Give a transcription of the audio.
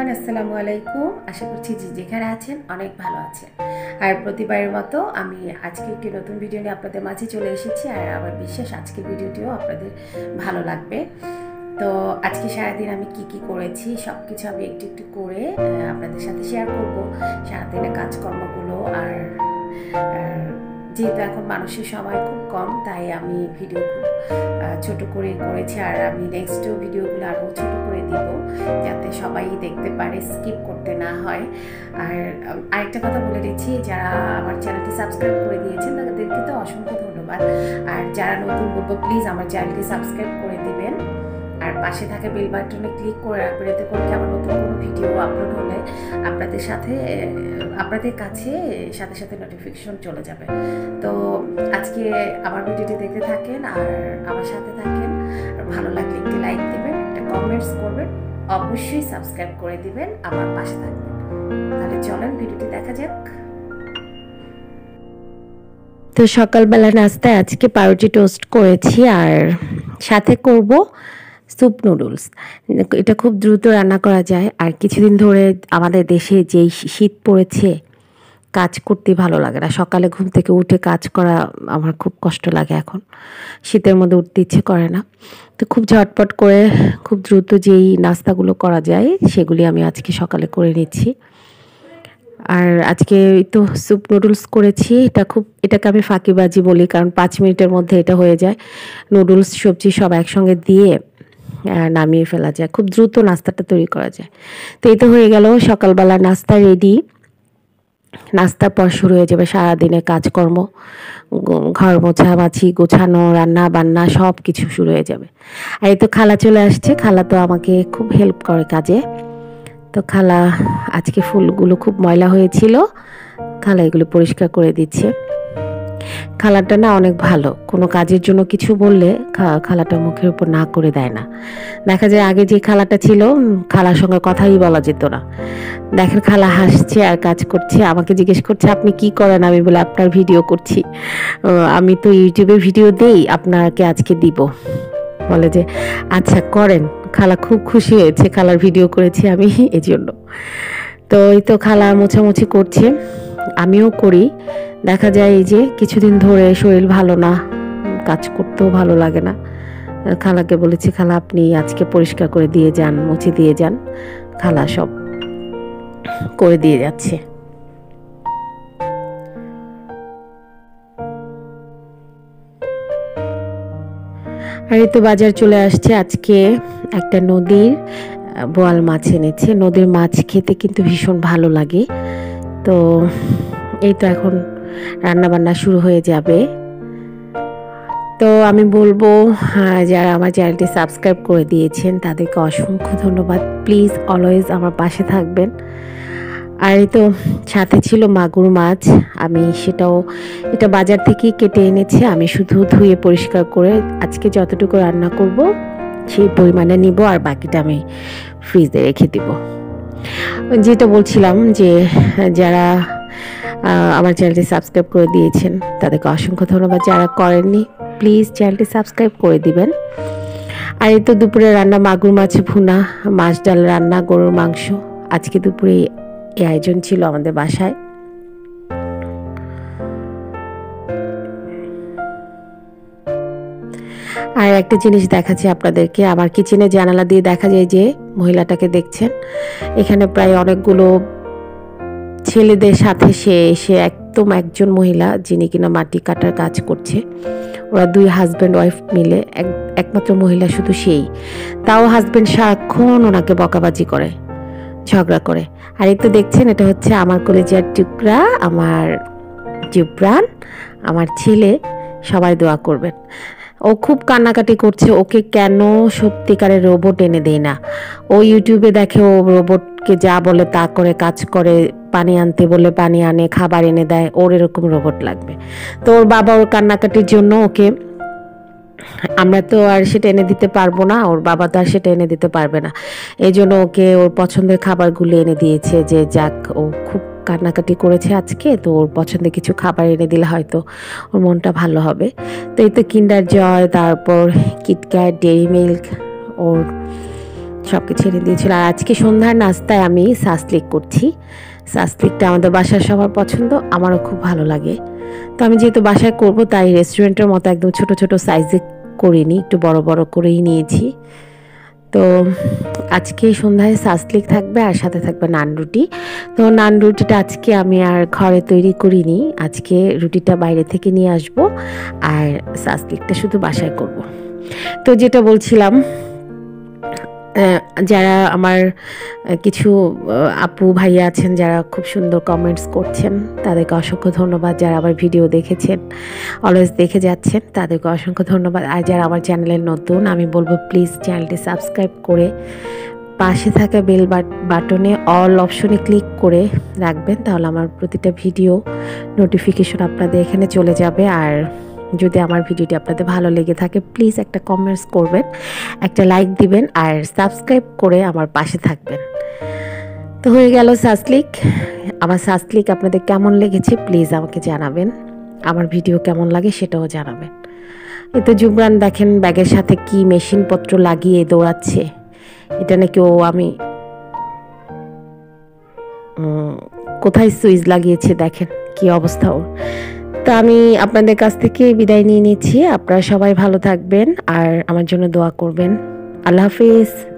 Everyone, আসসালামু আলাইকুম। আশা করছি যে যেখানে আছেন অনেক ভালো আছেন। আর প্রতিবারের মতো আমি আজকে একটি নতুন ভিডিও নিয়ে আপনাদের মাঝে চলে এসেছি। আর আমার বিশ্বাস আজকের ভিডিওটিও আপনাদের ভালো লাগবে। তো আজকে সারাদিন আমি কি করেছি সব কিছু আমি একটু একটু করে আপনাদের সাথে শেয়ার করব। সারাদিনের কাজকর্মগুলো আর যেহেতু এখন মানুষের সময় খুব কম, তাই আমি ভিডিও খুব ছোট করে করেছি। আর আমি নেক্সট ভিডিওগুলো আরও ছোট করে দিব, যাতে সবাই দেখতে পারে, স্কিপ করতে না হয়। আর আরেকটা কথা বলে দিচ্ছি, যারা আমার চ্যানেলটি সাবস্ক্রাইব করে দিয়েছেন তাদেরকে তো অসংখ্য ধন্যবাদ। আর যারা নতুন বলবো, প্লিজ আমার চ্যানেলটি সাবস্ক্রাইব করে দিবেন আর পাশে থাকা বেল বাটনে ক্লিক করে রাখবেন, এতে করে আমার নতুন কোনো ভিডিও আপলোড হলে আপনাদের কাছে সাথে সাথে নোটিফিকেশন চলে যাবে। তো আজকে আমার ভিডিওটি দেখতে থাকেন আর আমার সাথে থাকেন। আর ভালো লাগলে একটি লাইক দিবেন, একটা কমেন্টস করবেন, অবশ্যই সাবস্ক্রাইব করে দিবেন, আমার পাশে থাকবেন। তাহলে চলেন ভিডিওটি দেখা যাক। তো সকালবেলা নাস্তায় আজকে পাউরুটি টোস্ট করেছি আর সাথে করব স্যুপ নুডলস। এটা খুব দ্রুত রান্না করা যায়। আর কিছুদিন ধরে আমাদের দেশে যেই শীত পড়েছে, কাজ করতে ভালো লাগে না। সকালে ঘুম থেকে উঠে কাজ করা আমার খুব কষ্ট লাগে। এখন শীতের মধ্যে উঠতে ইচ্ছে করে না। তো খুব ঝটপট করে খুব দ্রুত যেই নাস্তাগুলো করা যায় সেগুলি আমি আজকে সকালে করে নিচ্ছি। আর আজকে তো স্যুপ নুডলস করেছি। এটাকে আমি ফাঁকিবাজি বলি, কারণ 5 মিনিটের মধ্যে এটা হয়ে যায়। নুডলস সবজি সব একসঙ্গে দিয়ে নামিয়ে ফেলা যায়, খুব দ্রুত নাস্তাটা তৈরি করা যায়। তো এই তো হয়ে গেল সকালবেলা নাস্তা রেডি। নাস্তার পর শুরু হয়ে যাবে সারাদিনের কাজকর্ম, ঘর মোছামাছি, গোছানো, রান্না বান্না সব কিছু শুরু হয়ে যাবে। আর এই তো খালা চলে আসছে। খালা তো আমাকে খুব হেল্প করে কাজে। তো খালা আজকে ফুলগুলো খুব ময়লা হয়েছিল, খালা এগুলো পরিষ্কার করে দিচ্ছে। খালাটা না অনেক ভালো, কোনো কাজের জন্য কিছু বললে খালাটা মুখের উপর না করে দেয় না। দেখা যায় আগে যে খালাটা ছিল, খালার সঙ্গে কথাই বলা যেত না। দেখেন খালা হাসছে আর কাজ করছে। আমাকে জিজ্ঞেস করছে আপনি কি করেন? আমি বলে আপনার ভিডিও করছি। আমি তো ইউটিউবে ভিডিও দেই, আপনাকে আজকে দিব। বলে যে আচ্ছা করেন। খালা খুব খুশি হয়েছে, খালার ভিডিও করেছি আমি এই জন্য। তো এই তো খালা মোছামুছি করছে, আমিও করি। দেখা যায় এই যে কিছুদিন ধরে শরীর ভালো না, কাজ করতেও ভালো লাগে না। খালাকে বলেছি খালা আপনি আজকে পরিষ্কার করে দিয়ে যান, মুছে দিয়ে যান। খালা সব করে দিয়ে যাচ্ছে। আর এই তো বাজার চলে আসছে। আজকে একটা নদীর বোয়াল মাছ এনেছে। নদীর মাছ খেতে কিন্তু ভীষণ ভালো লাগে। তো এই তো এখন রান্না বান্না শুরু হয়ে যাবে। তো আমি বলবো যারা আমার চ্যানেলটি সাবস্ক্রাইব করে দিয়েছেন তাদেরকে অসংখ্য ধন্যবাদ। প্লিজ অলওয়েজ আমার পাশে থাকবেন। আর এই তো সাথে ছিল মাগুর মাছ। আমি এটা বাজার থেকেই কেটে এনেছি। আমি শুধু ধুয়ে পরিষ্কার করে আজকে যতটুকু রান্না করব সেই পরিমাণে নিব, আর বাকিটা আমি ফ্রিজে রেখে দিব। যেটা বলছিলাম যে যারা আমার চ্যানেলটি সাবস্ক্রাইব করে দিয়েছেন তাদেরকে অসংখ্য ধন্যবাদ। যারা করেননি প্লিজ চ্যানেলটি সাবস্ক্রাইব করে দিবেন। আর এই তো দুপুরে রান্না মাগুর মাছ ভুনা, মাছ ডাল রান্না, গরুর মাংস। আজকে দুপুরে এই আয়োজন ছিল আমাদের বাসায়। আর একটা জিনিস দেখাচ্ছি আপনাদেরকে, আমার কিচেনে জানালা দিয়ে দেখা যায় যে মহিলাটাকে দেখছেন, এখানে প্রায় অনেকগুলো ছেলেদের সাথে সে একজন মহিলা যিনি কিনা মাটি কাটার কাজ করছে। ওরা 2 হাজব্যান্ড ওয়াইফ মিলে, একমাত্র মহিলা শুধু সেই। তাও হাজব্যান্ড সারাক্ষণ ওনাকে বকাবাজি করে, ঝগড়া করে। আর এই তো দেখছেন এটা হচ্ছে আমার কলেজের টুকরা, আমার জিব্রান, আমার ছেলে। সবাই দোয়া করবেন। ও খুব কান্নাকাটি করছে, ওকে কেন সত্যিকারের রোবট এনে দেয় না। ও ইউটিউবে দেখে ও রোবটকে যা বলে তা করে, কাজ করে, পানি আনতে বলে পানি আনে, খাবার এনে দেয়। ওর এরকম রোবট লাগবে। তো ওর বাবা ওর কান্নাকাটির জন্য আমরা তো আর সেটা এনে দিতে পারবো না, ওর বাবা তো আর সেটা এনে দিতে পারবে না। এই জন্য ওকে ওর পছন্দের খাবারগুলো এনে দিয়েছে, যে যাক ও খুব কান্নাকাটি করেছে আজকে, তো ওর পছন্দের কিছু খাবার এনে দিলে হয়তো ওর মনটা ভালো হবে। তো এই তো কিন্ডার জয়, তারপর কিটক্যাট, ডেইরি মিল্ক, ওর সবকিছু এনে দিয়েছিল। আর আজকে সন্ধ্যার নাস্তায় আমি সাসলিক করছি। সাসলিকটা আমাদের বাসার সবার পছন্দ, আমারও খুব ভালো লাগে। তো আমি যেহেতু বাসায় করব তাই রেস্টুরেন্টের মতো একদম ছোট ছোট সাইজে করিনি, একটু বড় বড় করেই নিয়েছি। তো আজকে সন্ধ্যায় সাসলিক থাকবে আর সাথে থাকবে নান রুটি। তো নান রুটিটা আজকে আমি আর ঘরে তৈরি করিনি, আজকে রুটিটা বাইরে থেকে নিয়ে আসব আর সাসলিকটা শুধু বাসায় করব। তো যেটা বলছিলাম, যারা আমার কিছু আপু ভাইয়া আছেন যারা খুব সুন্দর কমেন্টস করছেন, তাদেরকে অসংখ্য ধন্যবাদ। যারা আমার ভিডিও দেখেছেন, অলওয়েজ দেখে যাচ্ছেন, তাদেরকে অসংখ্য ধন্যবাদ। আর যারা আমার চ্যানেলে নতুন, আমি বলবো প্লিজ চ্যানেলটি সাবস্ক্রাইব করে পাশে থাকা বেল বাটনে অল অপশনে ক্লিক করে রাখবেন, তাহলে আমার প্রতিটা ভিডিও নোটিফিকেশন আপনাদের এখানে চলে যাবে। আর যদি আমার ভিডিওটি আপনাদের ভালো লেগে থাকে প্লিজ একটা কমেন্টস করবেন, একটা লাইক দিবেন আর সাবস্ক্রাইব করে আমার পাশে থাকবেন। তো হয়ে গেল সাসলিক। আমার সাসলিক আপনাদের কেমন লেগেছে প্লিজ আমাকে জানাবেন, আমার ভিডিও কেমন লাগে সেটাও জানাবেন। এতে জুবরান দেখেন ব্যাগের সাথে কি মেশিনপত্র লাগিয়ে দৌড়াচ্ছে, এটা নাকি ও আমি কোথায় সুইচ লাগিয়েছে, দেখেন কি অবস্থা ওর। তো আমি আপনাদের কাছ থেকে বিদায় নিয়ে নিচ্ছি। আপনারা সবাই ভালো থাকবেন আর আমার জন্য দোয়া করবেন। আল্লাহ হাফিজ।